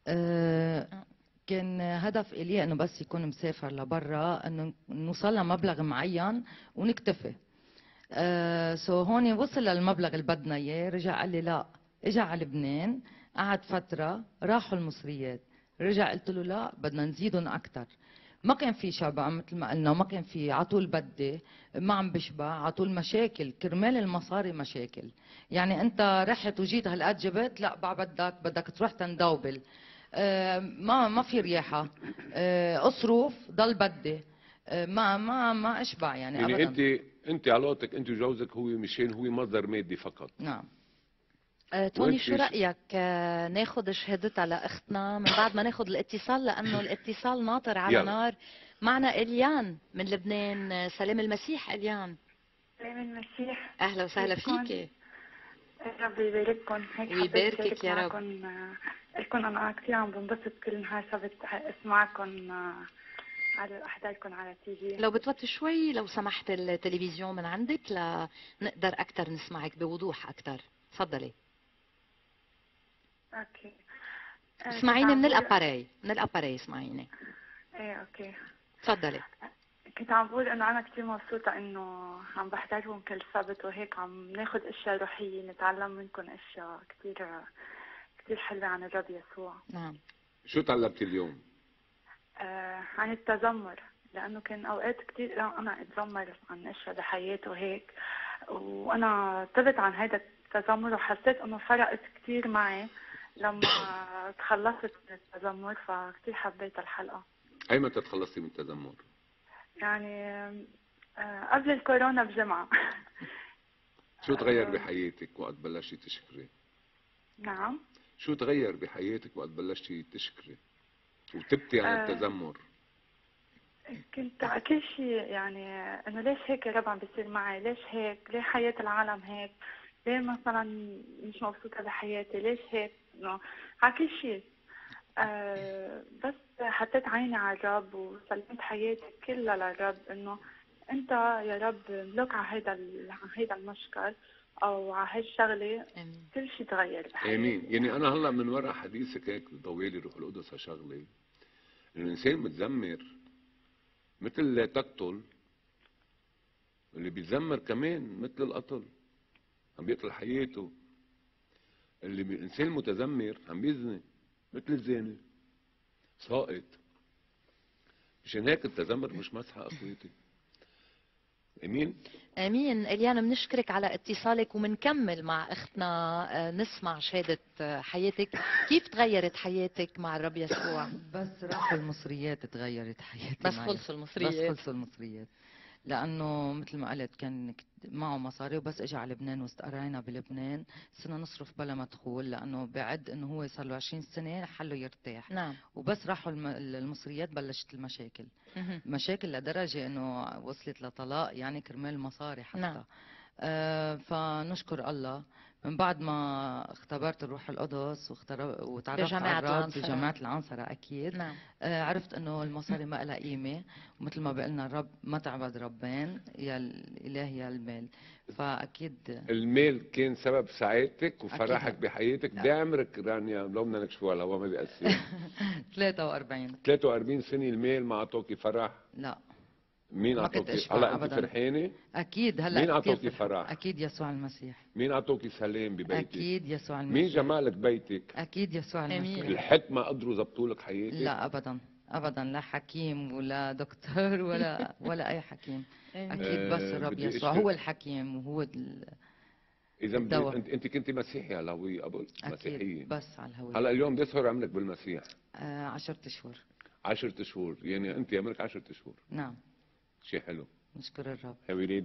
آه، كان هدف إلي انه بس يكون مسافر لبرا، انه نوصل لمبلغ معين ونكتفي. سو هون وصل للمبلغ اللي بدنا اياه، رجع قال لي لا. اجى على لبنان، قعد فتره، راحوا المصريات، رجع قلت له لا بدنا نزيدهم اكثر. ما كان في شبع مثل ما قلنا، وما كان في عطول بدي، ما عم بشبع عطول، مشاكل كرمال المصاري مشاكل. يعني انت رحت وجيت هالقد جبت، لا بقى بدك تروح تندوبل. ما في رياحه. اصرف ضل بدي. ما اشبع يعني يعني ابدا. انت علاقتك انت وجوزك هو مشان هو مصدر مادي فقط. نعم. توني، شو رأيك ناخد شهادتها لأختنا من بعد ما ناخد الاتصال، لأنه الاتصال ناطر على يلا. نار. معنا إليان من لبنان. سلام المسيح إليان. سلام المسيح. أهلا وسهلا كيفكن؟ فيكي. ربي يبارككم. هيك حبيت ويباركك شارك يا رب. معكم. لكم انا كثير عم بنبسط كل نهار سبت اسمعكم على احضركم على تي في. لو بتوطي شوي لو سمحت التلفزيون من عندك لنقدر أكثر نسمعك بوضوح أكثر. تفضلي. اوكي. اسمعيني من الأباري، من الأباري اسمعيني. ايه اوكي. تفضلي. كنت عم بقول انه انا كثير مبسوطه انه عم بحضركم كل سبت، وهيك عم ناخذ اشياء روحيه، نتعلم منكم اشياء كثير كثير حلوه عن الرب يسوع. نعم. شو تعلمتي اليوم؟ عن التذمر، لانه كان اوقات كثير انا اتذمر عن اشياء بحياتي وهيك، وانا تبت عن هذا التذمر، وحسيت انه فرقت كثير معي لما تخلصت من التذمر، فكثير حبيت الحلقه. اي متى تخلصتي من التذمر؟ يعني قبل الكورونا بجمعه. شو تغير بحياتك وقت بلشتي تشكري؟ نعم. شو تغير بحياتك وقت بلشتي تشكري وتبتي عن التذمر؟ كنت على كل شيء، يعني انه ليش هيك يا رب عم بيصير معي، ليش هيك، ليه حياة العالم هيك، ليه مثلا مش مبسوطة بحياتي، ليش هيك، انه على كل شيء. بس حطيت عيني على الرب وسلمت حياتي كلها للرب، انه انت يا رب ملوك على هيدا المشكل او على هالشغله. كل شيء تغير بحياتي. امين. يعني انا هلا من وراء حديثك هيك ضوالي روح القدس على شغله، انه الانسان متذمر مثل تقتل، اللي بيتذمر كمان مثل القتل، عم بيقتل حياته. الانسان المتذمر عم بيزني مثل الزاني، ساقط. مشان هيك التذمر مش مسحه اخواتي. امين. امين. اليانا بنشكرك على اتصالك، ومنكمل مع اختنا نسمع شهاده حياتك. كيف تغيرت حياتك مع الرب يسوع؟ بس راحوا المصريات تغيرت حياتي بس معي. خلصوا المصريات. بس خلصوا المصريات، لانه مثل ما قلت كان معه مصاري، وبس اجى على لبنان واستقرينا بلبنان، صرنا نصرف بلا مدخول، لانه بعد انه هو صار له 20 سنه حله يرتاح. نعم. وبس راحوا المصريات بلشت المشاكل. مشاكل لدرجه انه وصلت لطلاق، يعني كرمال المصاري حتى. نعم. فنشكر الله، من بعد ما اختبرت الروح القدس وتعرفت على بجامعة الرب العنصرة. بجامعة العنصرة أكيد. نعم. عرفت انه المصاري ما لها قيمة، ومثل ما بقلنا الرب ما تعبد ربين، يا الإله يا المال. فأكيد المال كان سبب سعادتك وفرحك أكيد. بحياتك. قد عمرك رانيا؟ لو بدنا نكشفوا على الهواء ما بيأثر. 43. 43 سنة المال ما عطوكي فرح؟ لا. مين ما كنت عطوكي؟ أشبع هلا انت أبداً. فرحانة؟ أكيد هلا مين كتير عطوكي فرح؟ أكيد يسوع المسيح. مين عطوكي سلام ببيتك؟ أكيد يسوع المسيح. مين جمالك بيتك؟ أكيد يسوع المسيح. الحكمة قدروا ظبطوا حياتك؟ لا أبدا أبدا، لا حكيم ولا دكتور ولا أي حكيم. أكيد بس الرب يسوع هو الحكيم وهو إذا الدواء. أنت كنت مسيحي على الهوية قبل؟ مسيحية بس على الهوية. هلا اليوم قد صار عمرك بالمسيح؟ 10 أشهر. 10 شهور، يعني أنت عمرك 10 شهور. نعم. شيء حلو. نشكر الرب.